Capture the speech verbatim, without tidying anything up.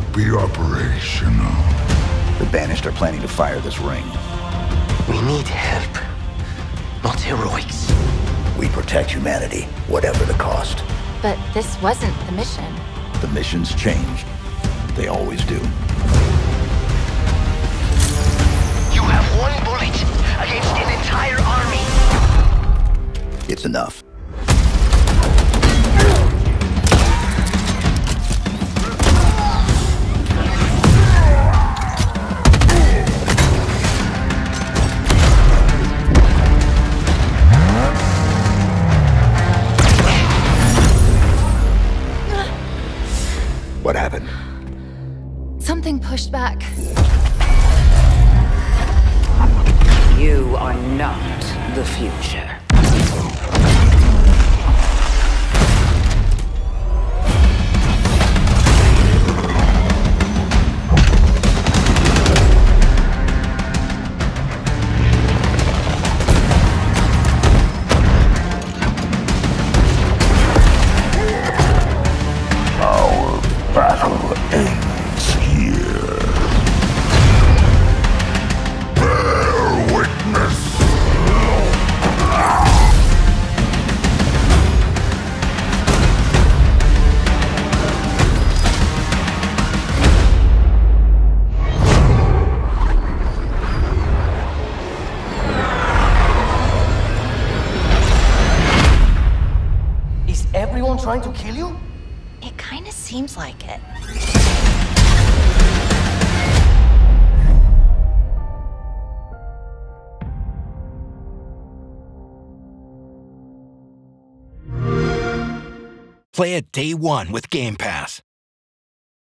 be operational. The Banished are planning to fire this ring. We need help, not heroics. We protect humanity, whatever the cost. But this wasn't the mission. The missions change. They always do. You have one bullet against an entire army. It's enough. What happened? Something pushed back. You are not the future. Battle ends here. Bear witness. Is everyone trying to kill you? It kind of seems like it. Play it day one with Game Pass.